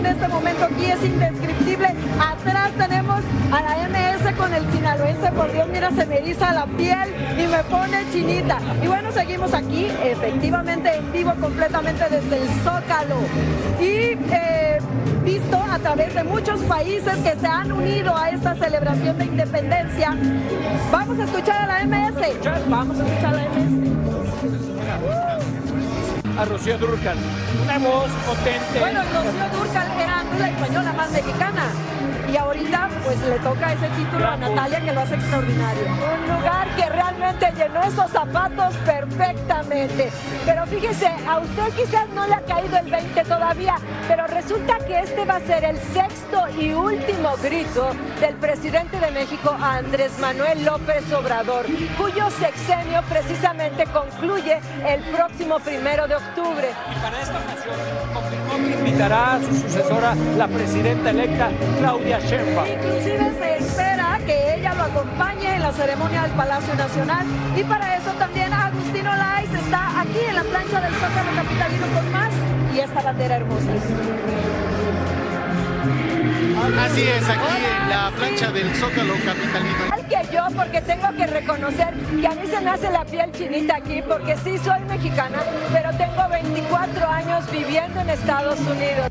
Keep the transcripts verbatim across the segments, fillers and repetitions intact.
en este momento aquí es indescriptible. Atrás tenemos a la M S con el sinaloense, por Dios, mira, se me eriza la piel y me pone chinita. Y bueno, seguimos aquí, efectivamente en vivo completamente desde el Zócalo. Y eh, visto a través de muchos países que se han unido a esta celebración de independencia. Vamos a escuchar a la M S. Vamos a escuchar a la M S. A Rocío Dúrcal, una voz potente. Bueno, Rocío Dúrcal era la española más mexicana y ahorita pues le toca ese título a Natalia, que lo hace extraordinario. Un lugar que realmente llenó esos zapatos perfectamente. Pero fíjese, a usted quizás no le ha caído el veinte todavía, pero resulta que este va a ser el sexto y último grito del presidente de México, Andrés Manuel López Obrador, cuyo sexenio precisamente concluye el próximo primero de octubre. Y para esta ocasión confirmó que invitará a su sucesora, la presidenta electa Claudia Sheinbaum. Inclusive se espera que ella lo acompañe en la ceremonia del Palacio Nacional, y para eso también Agustín Olaez está aquí en la plancha del Zócalo capitalino con más y esta bandera hermosa. Así es, aquí en la plancha del Zócalo capitalino. Igual que yo, porque tengo que reconocer que a mí se me hace la piel chinita aquí, porque sí soy mexicana, pero tengo veinticuatro años viviendo en Estados Unidos.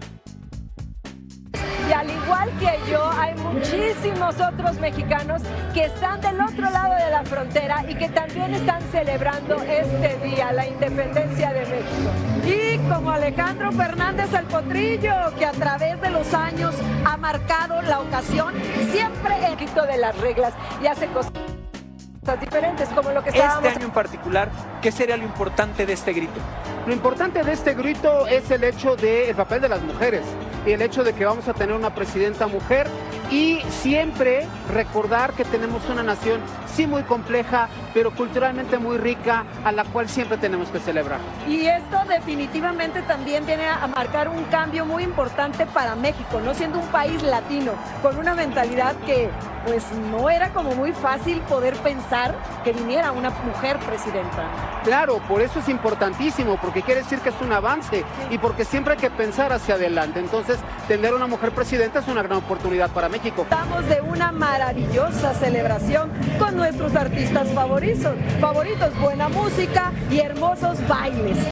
Y al igual que yo, hay muchísimos otros mexicanos que están del otro lado de la frontera y que también están celebrando este día, la independencia de México. Y como Alejandro Fernández el Potrillo, que a través de los años ha marcado la ocasión, siempre el grito de las reglas y hace cosas diferentes, como lo que estábamos... Este año en particular, ¿qué sería lo importante de este grito? Lo importante de este grito es el hecho del papel de las mujeres y el hecho de que vamos a tener una presidenta mujer, y siempre recordar que tenemos una nación sí muy compleja, pero culturalmente muy rica, a la cual siempre tenemos que celebrar. Y esto definitivamente también viene a marcar un cambio muy importante para México, no siendo un país latino, con una mentalidad que pues no era como muy fácil poder pensar que viniera una mujer presidenta. Claro, por eso es importantísimo, porque quiere decir que es un avance y porque siempre hay que pensar hacia adelante. Entonces, tener una mujer presidenta es una gran oportunidad para México. Estamos de una maravillosa celebración con nuestros artistas favoritos, favoritos, buena música y hermosos bailes.